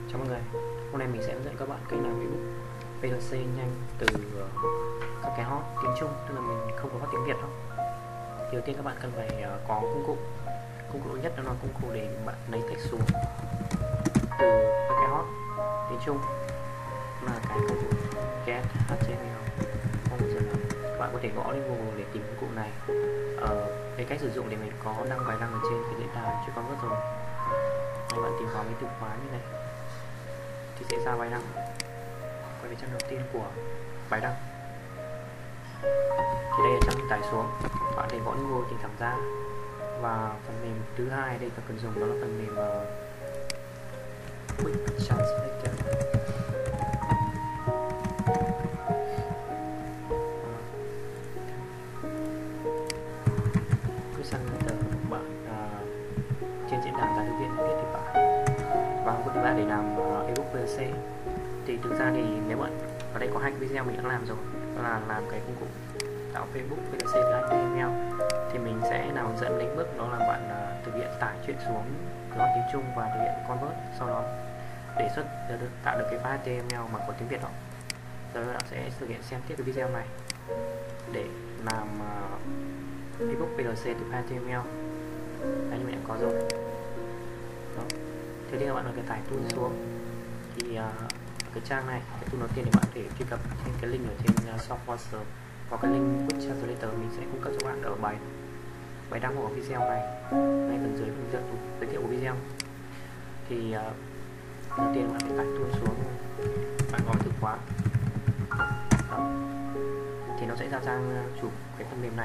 Chào mọi người, hôm nay mình sẽ hướng dẫn các bạn cách làm ebook PLC nhanh từ các cái hot tiếng Trung, tức là mình không có hot tiếng Việt đâu. Thì đầu tiên các bạn cần phải có công cụ nhất đó là công cụ để bạn lấy text xuống từ các cái hot tiếng Trung, là cái công cụ get HTML. Các bạn có thể gõ lên Google để tìm công cụ này. Cái cách sử dụng thì mình có đăng bài đăng ở trên cái diễn đàn Chuconvert rồi. Nếu bạn tìm vào cái từ khóa như này thì sẽ ra bài đăng, quay về trang đầu tiên của bài đăng. Thì đây là trang tải xuống, bạn để gõ Google thì thẳng ra. Và phần mềm thứ hai đây ta cần dùng đó là phần mềm Quick Translator. Quick Translator bạn trên diễn đàn Giáo Thư Viện viết thì phải. Và công cụ thứ ba để làm ebook PLC thì thực ra thì nếu bạn ở đây có hai video mình đã làm rồi, đó là làm cái công cụ tạo Facebook PLC từ HTML. Thì mình sẽ nào hướng dẫn đến bước đó là bạn thực hiện tải chuyện xuống cái tiếng Trung và thực hiện convert, sau đó đề xuất tạo được cái file HTML mà có tiếng Việt đó. Rồi bạn sẽ thực hiện xem tiếp cái video này để làm ebook PLC từ file HTML. Đấy, như mình đã có rồi đó. Thế thì các bạn có tải tool xuống thì cái trang này, cái tool đầu tiên thì bạn có thể truy cập trên cái link ở trên Software hoặc cái link Quick Translator mình sẽ cung cấp cho bạn ở bài đăng của video này, ngay phần dưới phần giới thiệu của video. Thì đầu tiên bạn phải tải tool xuống, bạn gõ từ khóa đó. Thì nó sẽ ra trang chủ cái phần mềm này,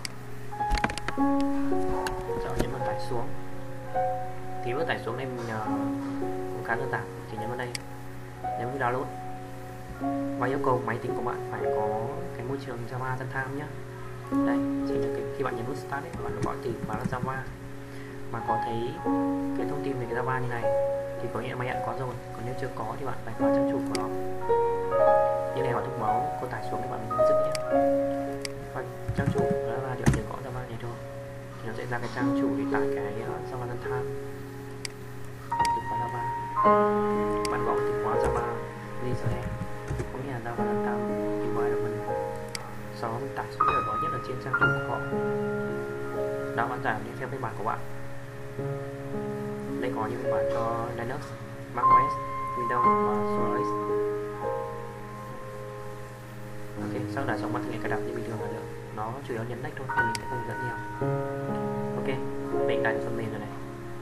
sau đó nhấn vào tải xuống. Thì bước tải xuống đây mình cũng khá đơn giản, chỉ nhấn vào đây, nhấn vào download và yêu cầu máy tính của bạn phải có cái môi trường Java dân tham nhé. Đây, chỉ là khi bạn nhấn nút start ấy, bạn gọi từ khóa là Java mà có thấy cái thông tin về cái Java như này thì có nghĩa là máy bạn có rồi, còn nếu chưa có thì bạn phải vào trang chủ của nó. Như này họ thông báo có tải xuống thì bạn mình dứt nhé. Và trang chủ đó là điểm gõ Java này thôi thì nó sẽ ra cái trang chủ để tải cái Java dân tham. Từ khóa Java, bạn gõ từ khóa Java Listener, có nghĩa là Java dân tham environment. Sau đó mình tải xuống ở đó nhất là trên trang chủ của họ. Đó, bạn tải theo phiên bản của bạn. Đây có những phiên bản cho Linux, macOS, Windows và Solaris. Ok, sau đó xong bạn thực hiện cài đặt như bình thường là được. Nó chủ yếu nhấn next thôi nên mình sẽ không dẫn nhiều. Ok, mình tải phần mềm rồi này.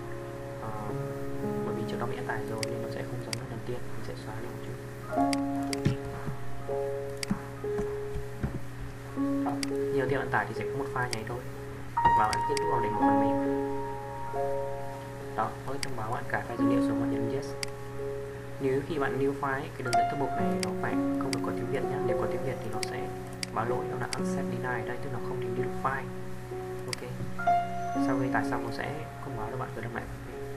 Bởi vì trước đó mình đã tải rồi nên nó sẽ không giống lần đầu tiên, mình sẽ xóa đi một chút. Nhiều tiền bạn tải thì sẽ có một file này thôi, và bạn kết thúc vào để một phần mềm đó. Mới thông báo bạn cài file dữ liệu xuống và nhấn yes. Nếu khi bạn new file cái đường dẫn thư mục này nó phải không được có tiếng Việt nhé. Nếu có tiếng Việt thì nó sẽ báo lỗi đó là accept deny, đây tức là không thể lưu được file. Ok, sau khi tải xong nó sẽ thông báo cho bạn vừa đăng lại phần mềm.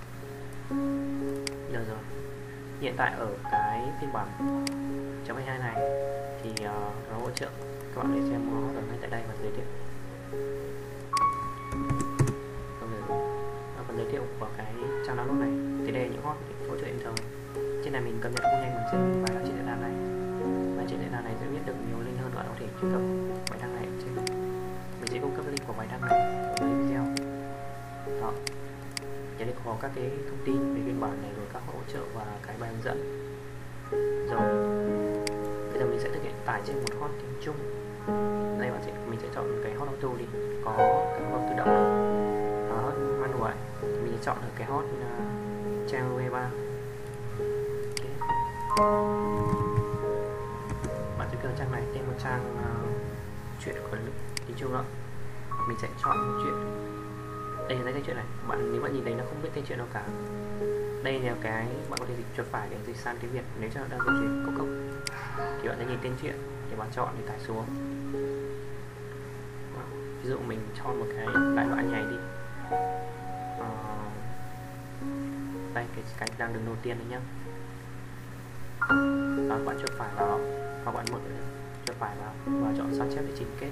Được rồi, hiện tại ở cái phiên bản .22 này thì nó hỗ trợ các bạn để xem nó ở ngay tại đây và giới thiệu. Phần giới thiệu của cái trang download này thì đây là những hot hỗ trợ hiện thời. Trên này mình cập nhật không nhanh bằng trên bài đăng trên diễn đàn này, và trên diễn đàn này sẽ biết được nhiều link hơn, bạn có thể truy cập bài đăng này trên. Mình sẽ cung cấp link của bài đăng này ở dưới video đó. Ở đây có các cái thông tin về phiên bản này, rồi các hỗ trợ và cái bài hướng dẫn. Rồi bây giờ mình sẽ thực hiện tải trên một hot tiếng Trung. Đây mình sẽ chọn cái hot auto đi, có cái hot tự động này, hot manual thì mình sẽ chọn ở cái hot trang web 3. Okay. Bạn sẽ cần trang này tên một trang chuyện của tiếng Trung đó. Mình sẽ chọn một chuyện. Đây là cái chuyện này, bạn nếu bạn nhìn thấy nó không biết tên chuyện nào cả. Đây là cái bạn có thể dịch chuột phải để dịch sang tiếng Việt. Nếu cho đang câu chuyện câu cốc thì bạn sẽ nhìn tên chuyện để bạn chọn để tải xuống. Ví dụ mình chọn một cái đại loại này đi. Đây cái đang đứng đầu tiên đấy nhá. Đó, bạn chuột phải vào hoặc bạn mở chuột phải vào và chọn sao chép để chỉnh kết.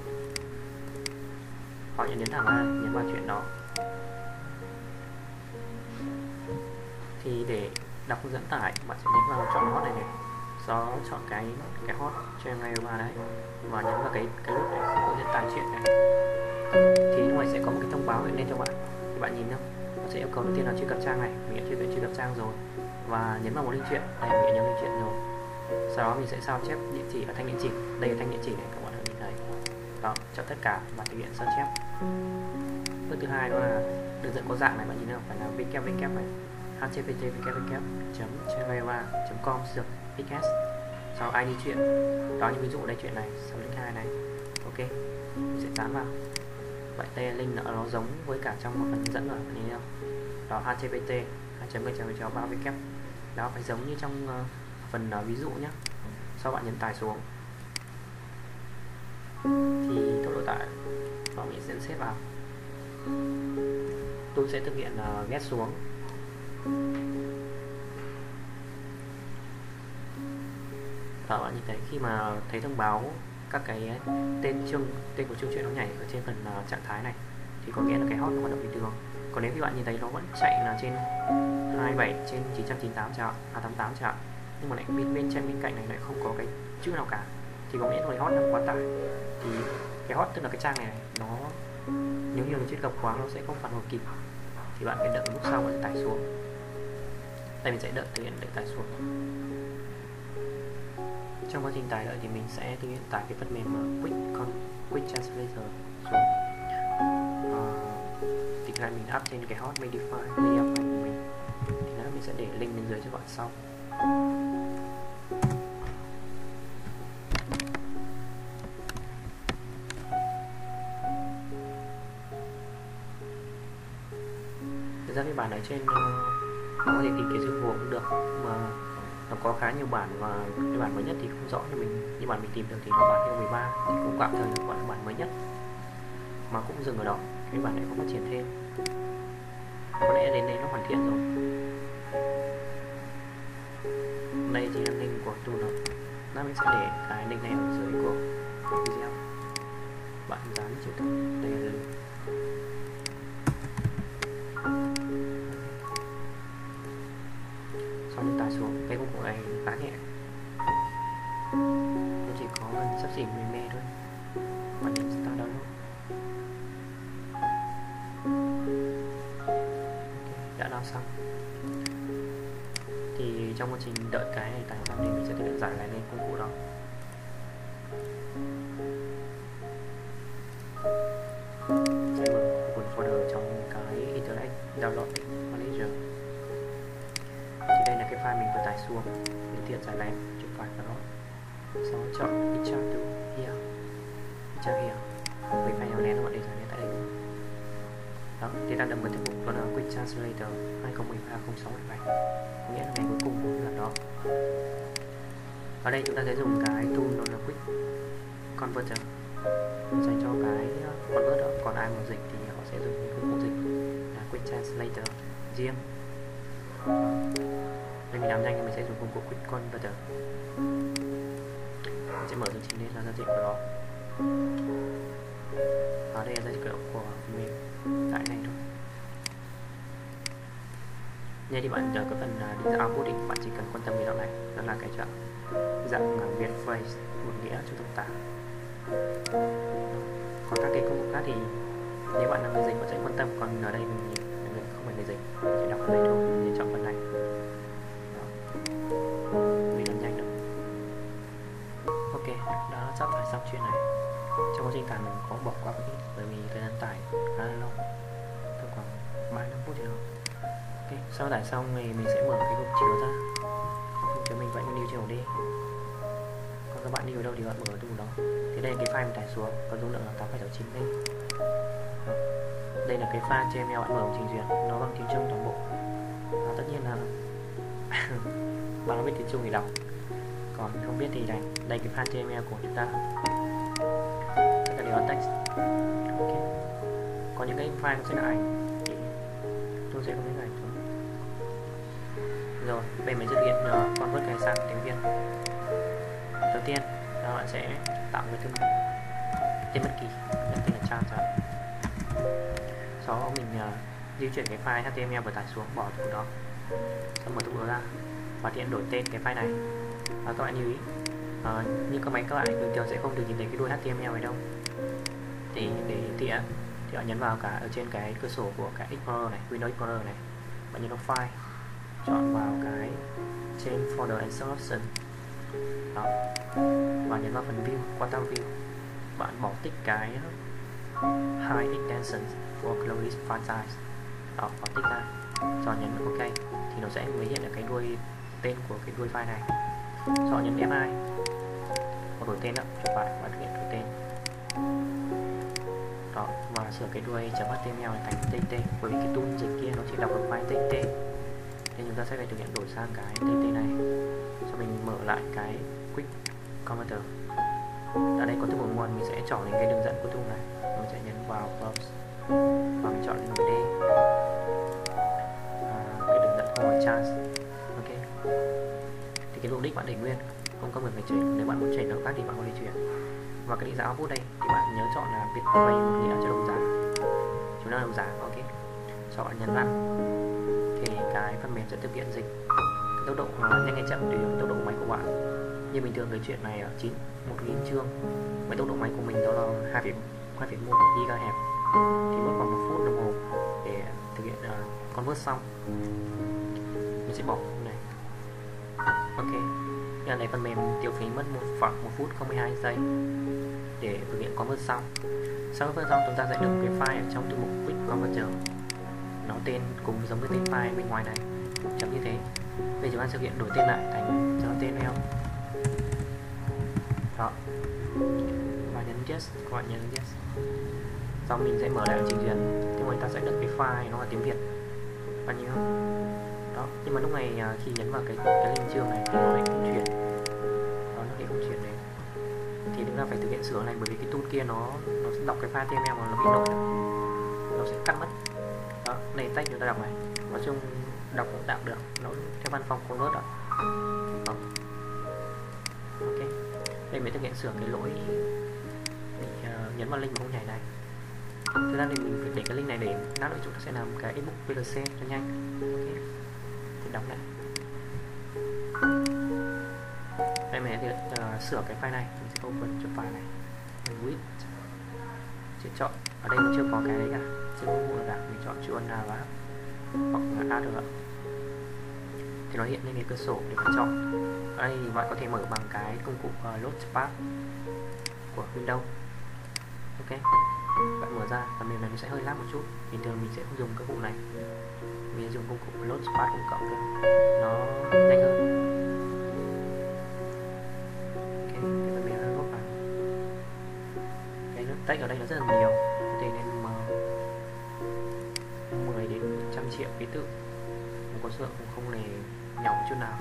Hoặc nhấn thẳng ra, nhấn vào chuyện đó. Thì để đọc hướng dẫn tải, bạn sẽ nhấn vào chọn hot này này, sau đó chọn cái hot Gmail đấy và nhấn vào cái nút này hướng dẫn tải chuyện này, thì lúc này sẽ có một cái thông báo hiện lên cho bạn. Thì bạn nhìn nhá, nó sẽ yêu cầu đầu tiên là truy cập trang này, mình đã truy cập trang rồi và nhấn vào một link truyện, đây mình đã nhấn link truyện rồi. Sau đó mình sẽ sao chép địa chỉ ở thanh địa chỉ, đây là thanh địa chỉ này các bạn nhìn thấy. Đó, chọn tất cả và thực hiện sao chép. Bước thứ hai đó là đường dẫn có dạng này, bạn nhìn thấy không, phải là www này, http://www.gmail.com xs, sau ID chuyện đó, như ví dụ đây chuyện này, sau link 2 này, ok, mình sẽ dán vào. Vậy đây là link nó giống với cả trong một phần hướng dẫn rồi, bạn nhìn thấy không, đó http //3w đó, phải giống như trong phần ví dụ nhé. Sau bạn nhấn tải xuống thì tốc độ tải và mình sẽ xếp vào. Tôi sẽ thực hiện get xuống. Và bạn nhìn thấy khi mà thấy thông báo các cái tên của chương truyện nó nhảy ở trên phần trạng thái này thì có nghĩa là cái hot nó hoạt động bình thường. Còn nếu như bạn nhìn thấy nó vẫn chạy là trên 27 trên 998 chart, 88 chart, nhưng mà lại bên cạnh này lại không có cái chữ nào cả, thì có nghĩa là cái hot đang quá tải. Thì cái hot tức là cái trang này nó nếu như mình truy cập quá nó sẽ không phản hồi kịp, thì bạn phải đợi lúc sau bạn tải xuống. Đây mình sẽ đợi thực hiện đợi tải xuống. Trong quá trình tải đợi thì mình sẽ thực hiện tải cái phần mềm Quick Translator xuống. Thì cái này mình up trên cái hot Modify layout của mình, thì đó mình sẽ để link bên dưới cho bạn sau. Thực ra cái bản ở trên có thể tìm kiếm trên Google cũng được, mà nó có khá nhiều bản và cái bản mới nhất thì không rõ, nhưng bản mình tìm được thì nó bản 2013 thì cũng tạm thời là gọi là bản mới nhất, mà cũng dừng ở đó, cái bản này không phát triển thêm, có lẽ đến đây nó hoàn thiện rồi. Đây thì là link của tool đó, nó mình sẽ để cái link này ở dưới của video, bạn dán chữ đó, đây là link. Sau khi tải xuống, cái công cụ này khá nhẹ, nó chỉ có sắp xỉ 10 MB thôi, bạn nhấn start download. Đã download xong thì trong quá trình đợi cái này tải xong thì mình sẽ thực hiện giải lại lên công cụ đó. Sẽ mở cuốn folder trong cái Internet Download Manager. Thì đây là cái file mình vừa tải xuống, mình thực hiện giải lại chụp file vào đó, sau đó chọn Extract to here, Extract here, với file nào nén nó để giải lên tại đây. Đó, thì ta đâm vào tiếp mục đó là Quick Translator 2013-0617, có nghĩa là ngày cuối cùng của lần đó. Ở đây chúng ta sẽ dùng cái tool đó là Quick Converter dành cho cái convert đó. Còn ai muốn dịch thì họ sẽ dùng cái công cụ dịch là Quick Translator riêng. Đây mình làm nhanh thì mình sẽ dùng công cụ Quick Converter. Mình sẽ mở chương trình lên là giao diện của nó. Ở đây là giao diện của mình tại này thôi. Như thì bạn chờ cái phần định dạng output thì bạn chỉ cần quan tâm đến đoạn này, đó là cái dạng Việt phrase một nghĩa cho thông tả. Còn các cái công cụ khác thì nếu bạn là người dịch bạn sẽ quan tâm, còn ở đây mình không phải người dịch, mình chỉ đọc ở đây thôi, mình chọn phần này. Đó. Mình làm nhanh được. Ok, đã sắp tải xong chuyện này. Trong quá trình tải mình có bỏ qua một ít bởi vì thời gian tải khá là lâu, tầm khoảng 3-5 phút thì thôi. Ok, sau tải xong thì mình sẽ mở cái hộp chiếu ra, hộp chiếu mình vẫn lưu chiếu đi, còn các bạn lưu ở đâu thì bạn mở ở đó. Thì đây là cái file mình tải xuống, có dung lượng là 8,69 MB. Đây là cái file HTML bạn mở trình duyệt, nó bằng tiếng Trung toàn bộ. Và tất nhiên là bạn biết tiếng Trung thì đọc, còn không biết thì đây cái file HTML của chúng ta, tất cả đều là text. Ok, có những cái file nó sẽ là ảnh thì tôi sẽ không biết ảnh thôi. Rồi, bây giờ mình thực hiện convert cái sang tiếng Việt. Đầu tiên là bạn sẽ tạo cái tên bất kỳ, tên là Chan chẳng. Sau đó mình di chuyển cái file HTML vừa tải xuống bỏ vào đó, xong mở thông báo ra và tiện đổi tên cái file này. Và các bạn lưu ý như các máy các bạn bình thường sẽ không được nhìn thấy cái đuôi HTML này đâu, thì để tiện thì bạn nhấn vào cả ở trên cái cửa sổ của cái Explorer này, Windows Explorer này, bạn nhấn vào file, chọn vào cái trên folder and selection đó, và nhấn vào phần view, quantum view, bạn bỏ tích cái high extensions for closed file size đó, bỏ tích ra, rồi nhấn OK thì nó sẽ mới hiện được cái đuôi tên của cái đuôi file này. Rồi nhấn F2 và đổi tên đó, chuột phải và thực hiện đổi tên đó, và sửa cái đuôi .html này thành .tt, bởi vì cái tool dịch kia nó chỉ đọc được file .tt nên chúng ta sẽ phải thực hiện đổi sang cái .tt này. Sau mình mở lại cái Quick Converter, ở đây có từ nguồn mình sẽ chọn đến cái đường dẫn của tool này, mình sẽ nhấn vào Browse và mình chọn MD, cái đường dẫn của chance. OK thì cái mục đích bạn để nguyên, không cần phải chuyển, nếu bạn muốn chuyển nó khác thì bạn có thể chuyển. Và cái định dạng output đây thì bạn nhớ chọn là viết array một nghĩa cho đồng giá, chúng ta đồng giá. OK sau bạn nhấn run thì cái phần mềm sẽ thực hiện dịch. Cái tốc độ nhanh hay chậm tùy tốc độ máy của bạn. Như bình thường cái chuyện này ở 1000 chương với tốc độ máy của mình đó là 2,1 GHz thì mất khoảng 1 phút đồng hồ để thực hiện convert xong. Mình sẽ bỏ này. OK như này phần mềm tiêu phí mất khoảng 1 phút 0,2 giây để thực hiện convert xong. Sau convert xong chúng ta sẽ được cái file ở trong thư mục Quick Converter, nó tên cùng giống với tên file bên ngoài này, chấm như thế. Bây giờ chúng ta thực hiện đổi tên lại thành .html đó, và nhấn yes, các bạn nhấn yes. Sau mình sẽ mở lại trình duyệt, thì người ta sẽ được cái file nó là tiếng Việt bao nhiêu đó. Nhưng mà lúc này khi nhấn vào cái link chương này thì nó lại không chuyển đó, nó lại không chuyển đấy, thì chúng ta phải thực hiện sửa này, bởi vì cái tool kia nó đọc cái file HTML mà nó bị lỗi, nó sẽ cắt mất đó. Này text chúng ta đọc này, nói chung đọc cũng tạm được, nó theo văn phòng convert đó. OK đây mới thực hiện sửa cái lỗi nhấn vào link mà không nhảy này. Thực ra thì mình để cái link này để lát nữa chúng ta sẽ làm cái ebook VLC cho nhanh. OK thì đọc lại đây mình sẽ sửa cái file này, mình sẽ open cho file này, mình width sẽ chọn, ở đây mình chưa có cái đấy cả, chưa có bộ đặc, mình chọn chữ N và hoặc là AD thì nó hiện lên cái cửa sổ để bạn chọn. Ở đây thì bạn có thể mở bằng cái công cụ Launchpad của Windows. OK bạn mở ra, phần mềm này nó sẽ hơi lag một chút, bình thường mình sẽ không dùng cái cụ này, mình sẽ dùng công cụ Launchpad công cộng thôi, nó nhanh hơn. OK cái phần mềm nó lốt vào, cái nước text ở đây nó rất là nhiều, có thể lên 10 đến 100 triệu ký tự, không có sợ không hề nhỏ chút nào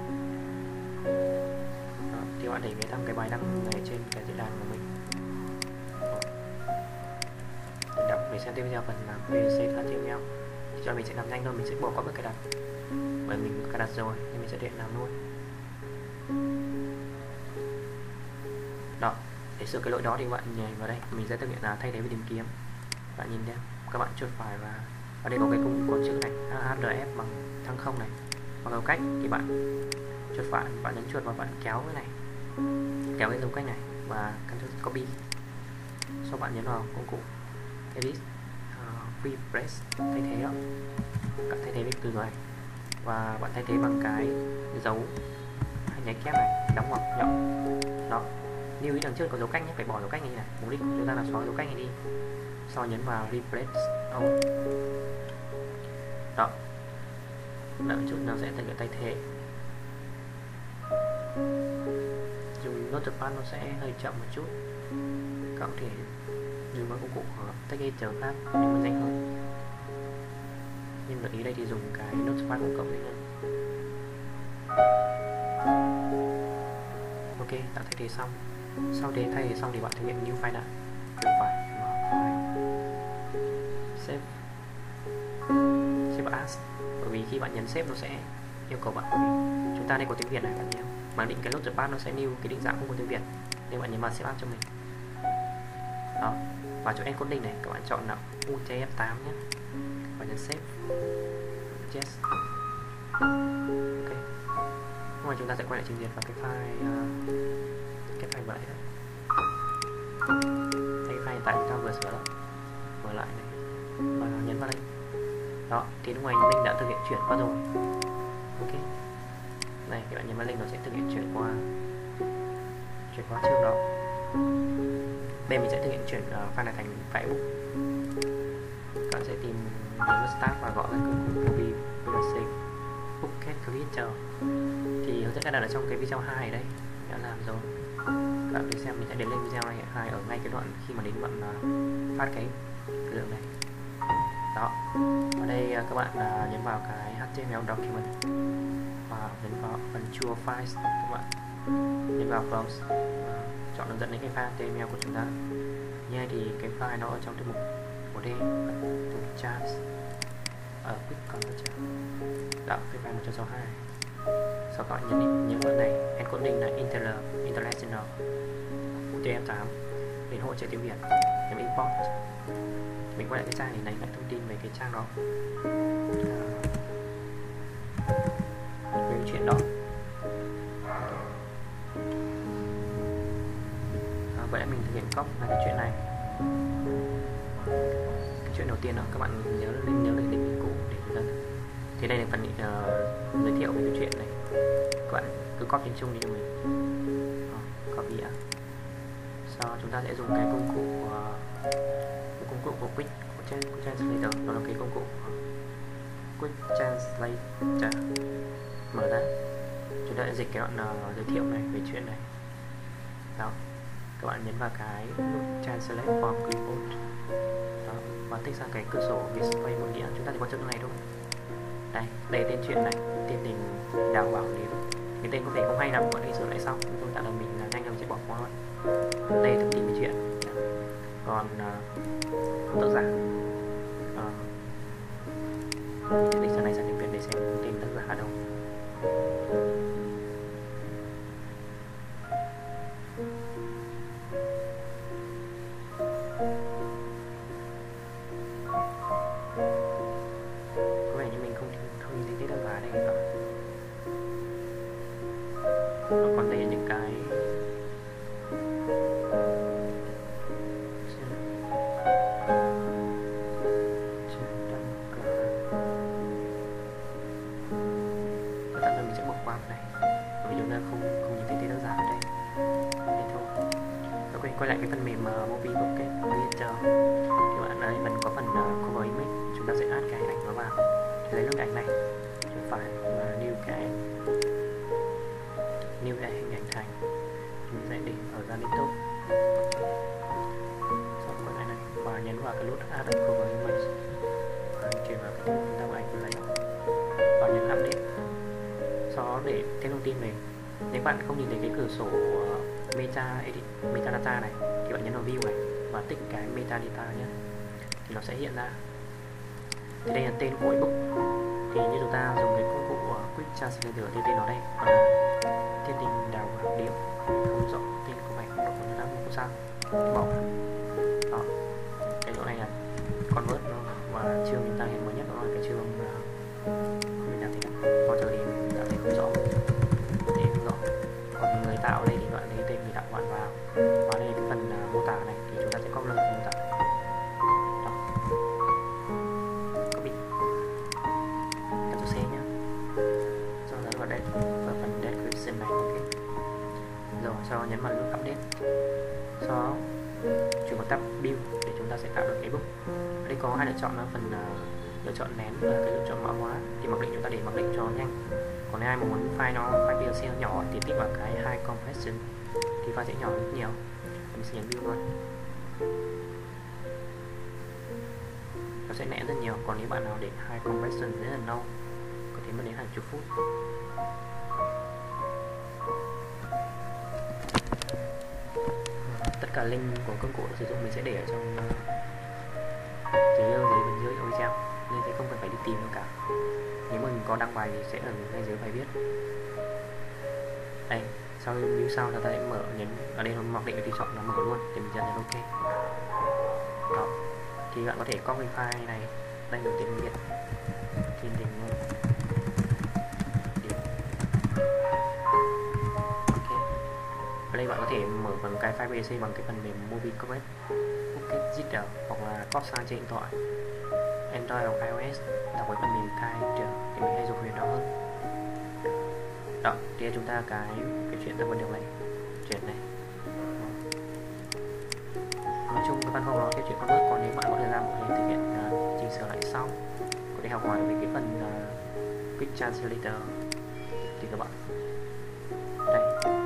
đó, thì bạn để thăm cái bài đăng này trên cái diễn đàn của mình để đọc để xem tiếp theo phần làm VLC HTML. Thì cho mình sẽ làm nhanh thôi, mình sẽ bỏ qua bước cài đặt bởi mình cài đặt rồi nên mình sẽ để làm luôn đó. Để sửa cái lỗi đó thì bạn nhảy vào đây, mình sẽ thực hiện là thay thế với tìm kiếm. Bạn nhìn thấy các bạn chuột phải và ở đây có cái công cụ có chữ này href bằng thăng không này, bằng dấu cách thì bạn chuột phải, bạn nhấn chuột và bạn kéo cái này, kéo cái dấu cách này và Ctrl copy. Sau bạn nhấn vào công cụ edit replace, thay thế đó, bạn thay thế với từ này và bạn thay thế bằng cái dấu nháy kép này, đóng ngoặc nhọn đó. Lưu ý đằng trước có dấu cách nhé, phải bỏ dấu cách này này, mục đích của chúng ta là xóa dấu cách này đi. Sau nhấn vào replace all đó, đợi chút nó sẽ thực hiện thay thế. Dùng Notepad nó sẽ hơi chậm một chút, các bạn có thể dùng các công cụ text editor khác nhưng mà nhanh hơn, nhưng gợi ý đây thì dùng cái Notepad công cộng nhanh hơn. OK đã thay thế xong. Sau để thay thế xong thì bạn thực hiện new file lại, chuột phải mở file save as, bởi vì khi bạn nhấn save nó sẽ yêu cầu bạn, chúng ta đây có tiếng Việt này bạn nhé, mà định cái Launchpad nó sẽ lưu cái định dạng không có tiếng Việt nên bạn nhấn vào save as cho mình đó. Và chỗ encoding này các bạn chọn là UTF-8 nhé và nhấn save yes Ok, nhưng mà chúng ta sẽ quay lại trình duyệt vào cái file vậy đấy. Cái file hiện tại chúng ta vừa sửa đó, mở lại này và nhấn vào đây. Đó, thì lúc này link đã thực hiện chuyển qua rồi. Ok, này các bạn nhấn vào link nó sẽ thực hiện chuyển qua chương đó. Đây mình sẽ thực hiện chuyển file này thành file ebook. Các bạn sẽ tìm nhấn vào start và gọi là công cụ copy VLC Bucket Creator. Thì hướng dẫn các bạn ở trong cái video 2 đây đã làm rồi. Các bạn đi xem, mình sẽ để lên video này 2 ở ngay cái đoạn khi mà đến đoạn phát cái lượng này. Đó, ở đây các bạn nhấn vào cái HTML document và nhấn vào phần True Files, các bạn nhấn vào Close, chọn hướng dẫn đến cái file HTML của chúng ta. Như này thì cái file nó ở trong thư mục 1D chance ở quick converter. Đó, cái file 162. Sau đó nhấn vào này encoding là international UTF-8 để hỗ trợ tiếng Việt, nhấn import. Mình quay lại cái trang này lại thông tin về cái trang đó, về cái chuyện đó. Vậy là mình thực hiện copy là cái chuyện này. Cái chuyện đầu tiên đó các bạn nhớ lại định cũ để chúng ta. Thì đây là phần giới thiệu về cái chuyện này. Các bạn cứ copy trên chung đi cho mình. Copy ạ. Sau chúng ta sẽ dùng cái công cụ của Quick Translator, đó là cái công cụ Quick Translator. Mở ra, chúng ta sẽ dịch cái đoạn giới thiệu này về chuyện này. Đó, các bạn nhấn vào cái nút Translate from Clipboard và tích ra cái cửa sổ display một nghĩa. Chúng ta chỉ có chữ này thôi. Đây tên chuyện này, tên đình Đào Bảo Liễu. Cái tên có thể không hay lắm, bạn đi sửa lại sau. Chúng tôi tạo là mình nhanh chóng sẽ bỏ qua luôn. Đây thông tin về chuyện. Còn tác giả mình sẽ này sang tiếng Việt để xem tên tác giả ở đâu. Có vẻ như mình không nhìn thấy tác giả đây cả. Còn đây là những cái quay lại cái phần mềm Movie Bucket Creator. Thì bạn đây mình có phần cover image, chúng ta sẽ add cái ảnh nó vào. Thì lấy nút ảnh này, chuột phải và new cái hình ảnh thành, chúng sẽ để ở ra desktop. Sau quay lại này và nhấn vào cái nút add cover image và chuyển vào cái chúng ta có ảnh vừa lấy và nhấn update. Sau đó để thêm thông tin về, nếu bạn không nhìn thấy cái cửa sổ metadata này thì bạn nhấn vào view này và tích cái metadata nhé, thì nó sẽ hiện ra. Thì đây là tên của ebook. Thì như chúng ta dùng cái công cụ Quick Translator thì tên nó đây còn là Thiên Đình Đào Bảo Liễu, không rõ tên của mày không được như lắm không sao, bỏ. Đó, cái chỗ này là convert nó và chương chúng ta hiện mới nhất đó là cái chương mình đang thấy có thời điểm đã thấy không rõ. Còn người tạo đây thì bạn lấy tên người tạo bạn vào, và đây cái phần mô tả này thì chúng ta sẽ copy lên mô tả. Đó, copy, Ctrl C nhé. Sau đó vào đây vào phần description này, ok. Rồi sau đó nhấn vào nút update, sau đó chuyển vào tab build để chúng ta sẽ tạo được cái ebook. Ở đây có hai lựa chọn là phần lựa chọn nén và cái lựa chọn mã hóa. Thì mặc định chúng ta để mặc định cho nhanh. Còn nếu ai mà muốn file VLC nó nhỏ thì tích vào cái high compression thì file sẽ nhỏ rất nhiều. Mình sẽ nhấn build luôn, nó sẽ nén rất nhiều. Còn nếu bạn nào để high compression rất là lâu, có thể mất đến hàng chục phút. Tất cả link của công cụ sử dụng mình sẽ để ở trong bên dưới video, nên sẽ không cần phải đi tìm nữa cả. Nếu mình có đăng bài thì sẽ ở ngay dưới bài viết. Đây, sau view sau ta sẽ mở, nhấn ở đây nó mặc định cái chọn nó mở luôn thì mình nhấn ok. Đó, thì bạn có thể copy file này, đây là tiếng Việt Thiên Đình thể mở bằng cái file BC bằng cái phần mềm Movie Pocket Reader hoặc là Corsair trên điện thoại Android hoặc iOS, đọc với phần mềm Kite thì mình hay dùng quyền đó hơn. Đó, thì chúng ta cái chuyện ta vừa điều này, chuyện này. Nói chung cái văn phòng nó cái chuyện con bớt, còn nếu bạn có thời gian một thể thực hiện chỉnh sửa lại sau, có thể học hỏi về cái phần Quick Translator thì các bạn đây